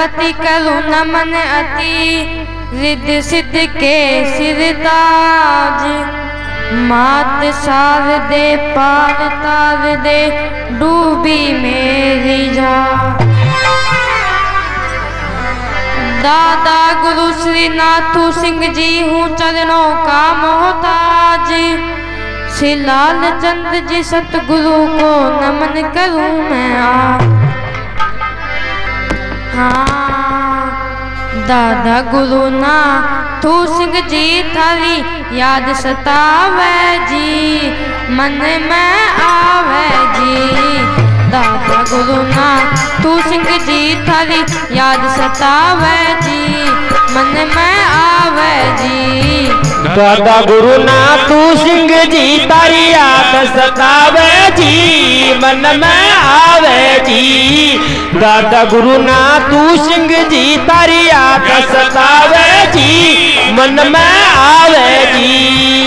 गणपति करूँ नमन अति रिद्धि सिद्धि के सिरताज। मात सार दे पार तार दे डूबी मेरी जा। दादा गुरु श्री नाथू सिंह जी हूँ चरणों का मोहताज। श्री लाल चंद जी सतगुरु को नमन करूं मैं हाँ दादा गुरु नाथू सिंह जी थारी याद सतावे जी मन में आवे जी। दादा गुरु नाथू सिंह जी थारी याद सतावे जी मन में आवे जी। दादा गुरु नाथू सिंह जी तारी याद सतावे जी मन में आवे जी। दादा गुरु नाथू सिंह जी तारी याद सतावे जी मन में आवे जी।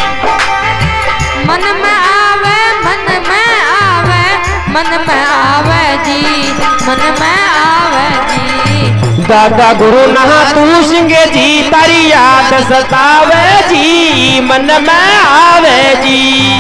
मन में आवे मन में आवे मन में आवे जी मन में आवे जी। दादा गुरु नाथू सिंह जी तारी याद सतावे जी मन में आवे जी।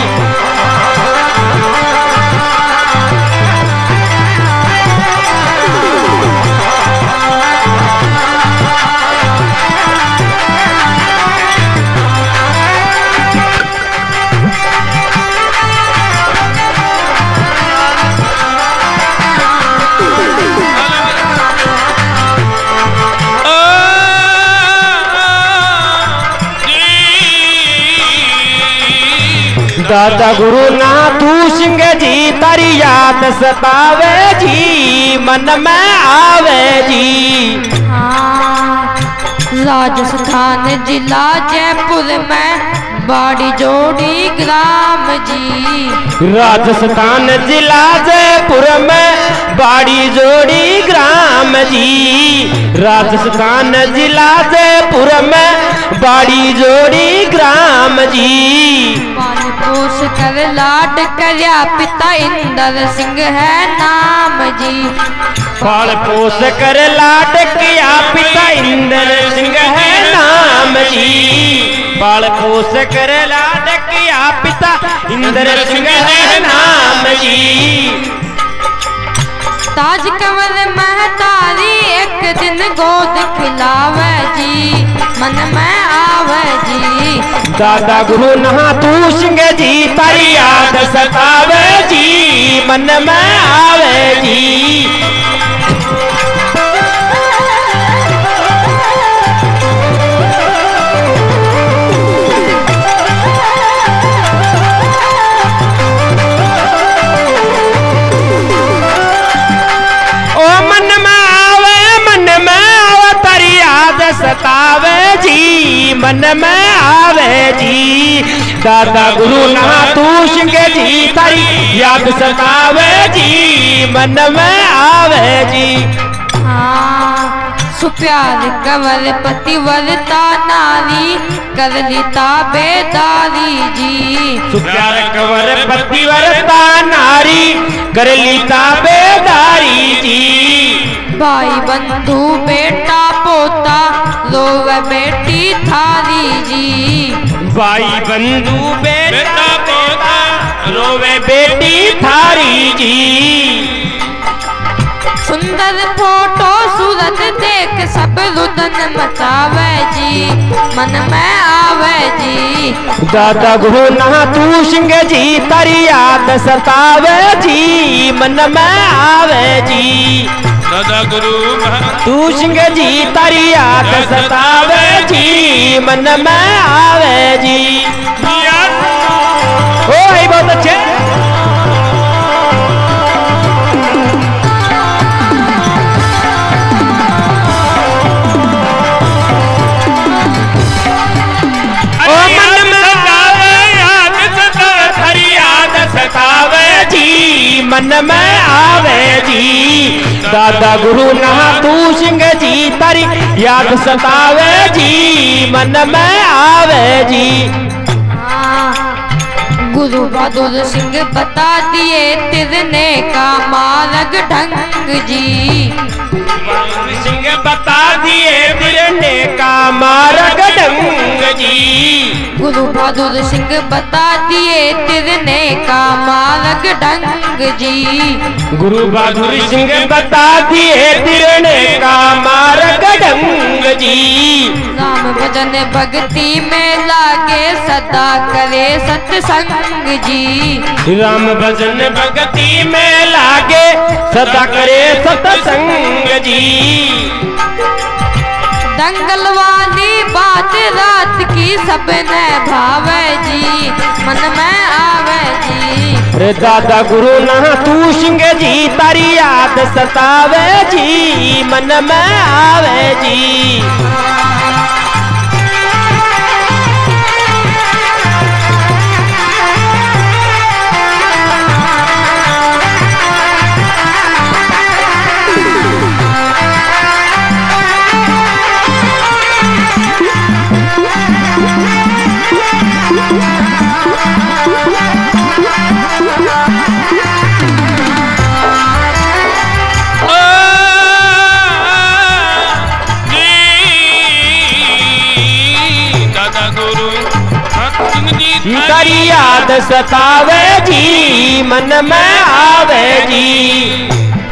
दादा गुरु नाथू सिंह जी तारी याद सतावे जी मन में आवे जी। हाँ राजस्थान जिला जयपुर में बाड़ी जोड़ी ग्राम जी। राजस्थान जिला जयपुर में बाड़ी जोड़ी ग्राम जी। राजस्थान जिला जयपुर में बाड़ी जोड़ी ग्राम जी। पाल पोस कर लाड करया पिता इंदर सिंह है नाम जी। पाल पोस कर लाड किया पिता इंदर सिंह है नाम जी। पाल पोस कर लाड किया पिता इंदर सिंह है नाम जी। ताज कंवर महतारी एक दिन गोद खिलावे जी मन में आवे जी। दादा गुरु नाथू सिंह जी तारी याद सतावे जी मन में आवे जी। सतावे जी मन में आवे जी। दादा गुरु नाथू सिंह जी तारी याद सतावे जी मन में आवे जी। हाँ सुप्यार कंवर पतिव्रता नारी कर लीता बेदारी जी। सुप्यार कंवर पतिव्रता नारी कर लीता बेदारी जी। भाई बंधु बेटा पोता रोवे बेटी थारी जी। भाई बंधु बेटा पोता रोवे बेटी थारी जी। सुंदर फोटो सूरत देख सब रुदन मचावे जी मन में आवे जी। दादा गुरु नाथू सिंह जी तारी याद सतावे जी मन में आवे जी। दादा गुरु नाथू सिंह जी तारी याद सतावे जी मन में आवे जी। ओ बहुत अच्छे। मन में आवे जी। दादा गुरु नाथू सिंह जी तारी याद सतावे जी मन में आवे जी। गुरु बहादुर सिंह बता दिए तिरने का मार्ग ढंग जी। मार्ग ढंग जी। गुरु बहादुर सिंह बता दिए तिरने का मार्ग ढंग जी। गुरु बहादुर सिंह बता दिए तिरने का मार्ग ढंग जी। राम भजन भक्ति में लागे सदा करे सत्संग जी। राम भजन भक्ति में लागे सदा करे सत्संग जी। दंगल वाली बात रात की सबने भावे जी, मन में आवे जी। रे दादा गुरु नाथू सिंह जी तारी याद सतावे जी, मन में आवे जी। तारी याद सतावे जी, मन में आवे जी।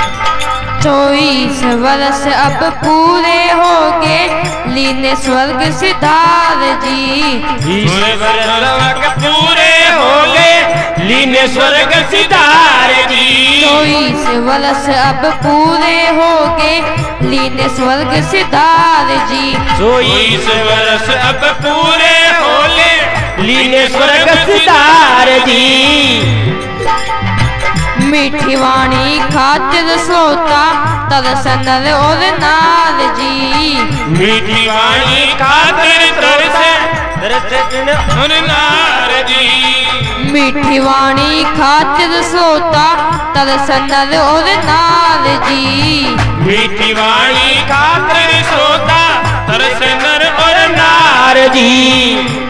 24 वर्ष अब पूरे हो गए, लीने स्वर्ग सिधार जी। 20 वर्ष पूरे हो गए, लीने स्वर्ग सिधार जी। 24 वर्ष अब पूरे हो गए, लीने स्वर्ग सिधार जी। 24 वर्ष अब पूरे हो गए, लीने स्वर्ग सिधार जी। मीठी वाणी खातिर सोता तरसनर और नार जी। मीठी वाणी खातिर तरसन और नार जी। मीठी वाणी खातिर सोता तरसनर और नार जी। मीठी वाणी खातिर सोता तरसनर और नार जी।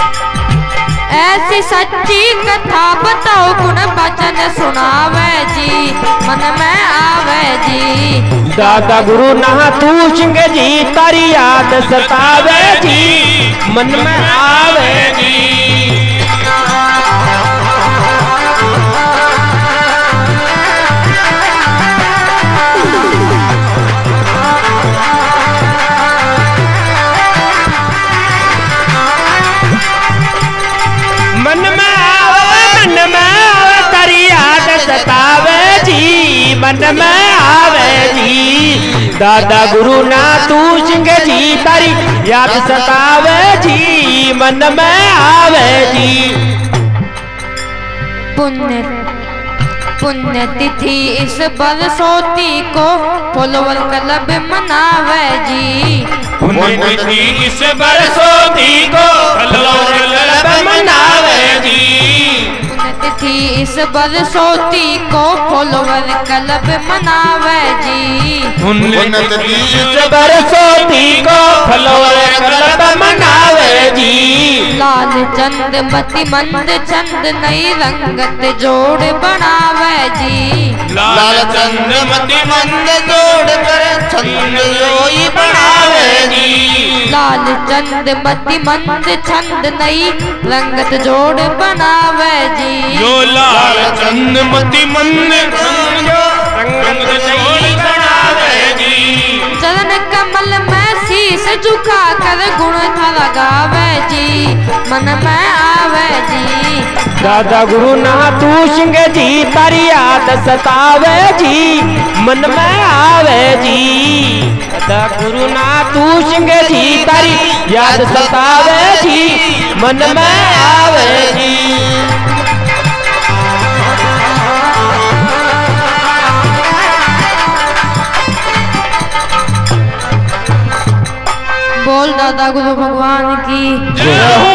ऐसी सच्ची कथा बताओ, गुण बचन सुनावे जी, मन में आवे जी। दादा गुरु नाथू सिंह जी तारी याद सतावे जी, मन में आवे जी। मन में आवे तारी याद सतावे जी, मन में आवे जी। दादा गुरु नाथू सिंह जी तारी याद सतावे जी, मन में आवे जी। पुण्य तिथि इस बरसोती को फॉलोवर क्लब मनावे जी। पुण्य तिथि इस बरसोती को फॉलोवर क्लब मनावे जी। तिथि इस बरसोती को फॉलोवर क्लब मनावे जी। पुण्य तिथि इस बरसोती को फॉलोवर क्लब मनावे जी। लाल चंद मति मंद चंद नई रंगत जोड़ बनावे जी। लाल चंद मति मंद जोड़ कर छंद जोई बनावे जी। लाल चंद मति मंद छंद नई रंगत जोड़ बनावे जी। जो लाल चंद मति मंद रंगत जोड़ बनावे जी। चरण कमल में शीश झुका कर गुण था गावे जी, मन में आवे जी। दादा गुरु नाथू सिंह जी तारी याद सतावे जी, मन में आवे जी। दादा गुरु नाथू सिंह जी तारी याद सतावे जी, मन में आवे जी। बोल दादा गुरु भगवान की जय हो।